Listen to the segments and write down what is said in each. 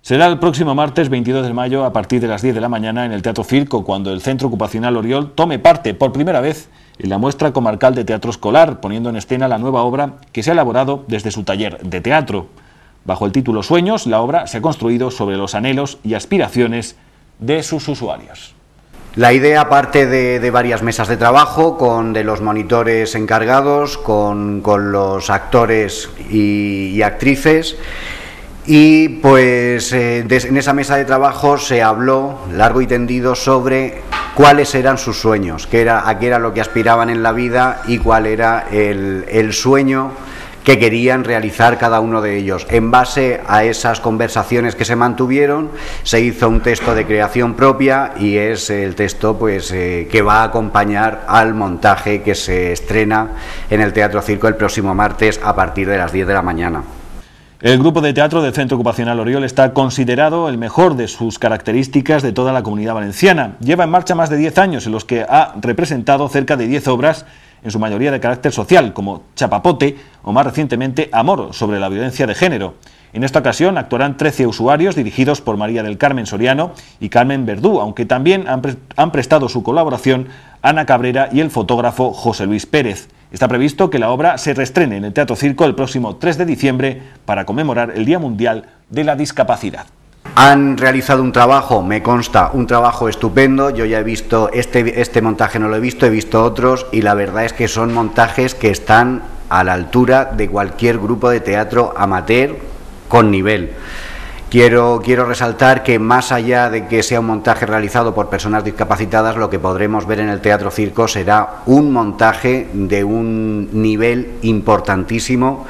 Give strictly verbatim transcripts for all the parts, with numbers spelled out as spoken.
Será el próximo martes veintidós de mayo a partir de las diez de la mañana en el Teatro Circo, cuando el Centro Ocupacional Oriol tome parte por primera vez en la muestra comarcal de teatro escolar, poniendo en escena la nueva obra que se ha elaborado desde su taller de teatro. Bajo el título Sueños, la obra se ha construido sobre los anhelos y aspiraciones de sus usuarios. La idea parte de, de varias mesas de trabajo, con de los monitores encargados, con, con los actores y, y actrices. Y pues eh, des, en esa mesa de trabajo se habló largo y tendido sobre cuáles eran sus sueños, qué era, a qué era lo que aspiraban en la vida y cuál era el, el sueño que querían realizar cada uno de ellos. En base a esas conversaciones que se mantuvieron, se hizo un texto de creación propia y es el texto pues eh, que va a acompañar al montaje que se estrena en el Teatro Circo el próximo martes a partir de las diez de la mañana. El grupo de teatro del Centro Ocupacional Oriol está considerado el mejor de sus características de toda la Comunidad Valenciana. Lleva en marcha más de diez años en los que ha representado cerca de diez obras, en su mayoría de carácter social, como Chapapote o más recientemente Amor, sobre la violencia de género. En esta ocasión actuarán trece usuarios dirigidos por María del Carmen Soriano y Carmen Verdú, aunque también han, pre han prestado su colaboración Ana Cabrera y el fotógrafo José Luis Pérez. Está previsto que la obra se reestrene en el Teatro Circo el próximo tres de diciembre para conmemorar el Día Mundial de la Discapacidad. Han realizado un trabajo, me consta, un trabajo estupendo. Yo ya he visto, este, este montaje no lo he visto, he visto otros y la verdad es que son montajes que están a la altura de cualquier grupo de teatro amateur con nivel. Quiero, quiero resaltar que más allá de que sea un montaje realizado por personas discapacitadas, lo que podremos ver en el Teatro Circo será un montaje de un nivel importantísimo.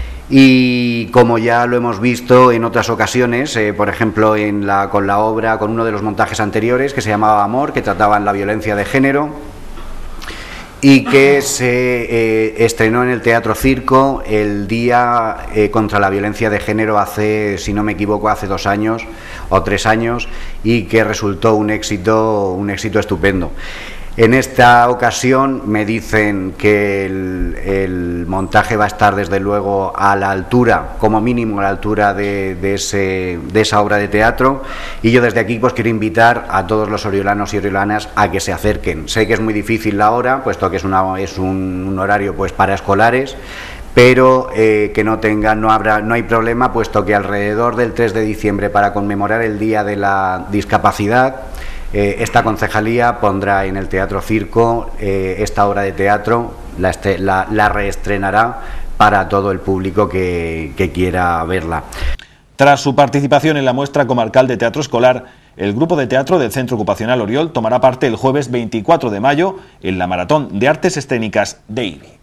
Y como ya lo hemos visto en otras ocasiones, eh, por ejemplo en la, con la obra, con uno de los montajes anteriores que se llamaba Amor, que trataban la violencia de género y que se eh, estrenó en el Teatro Circo el día eh, contra la violencia de género hace, si no me equivoco, hace dos años o tres años y que resultó un éxito, un éxito estupendo. En esta ocasión me dicen que el, el montaje va a estar desde luego a la altura, como mínimo a la altura de, de, ese, de esa obra de teatro, y yo desde aquí pues quiero invitar a todos los oriolanos y oriolanas a que se acerquen. Sé que es muy difícil la hora, puesto que es, una, es un, un horario pues para escolares, pero eh, que no tengan, no habrá, no hay problema, puesto que alrededor del tres de diciembre, para conmemorar el Día de la Discapacidad, Eh, esta concejalía pondrá en el Teatro Circo eh, esta obra de teatro, la, la, la reestrenará para todo el público que, que quiera verla. Tras su participación en la muestra comarcal de teatro escolar, el grupo de teatro del Centro Ocupacional Oriol tomará parte el jueves veinticuatro de mayo en la Maratón de Artes Escénicas de Ibi.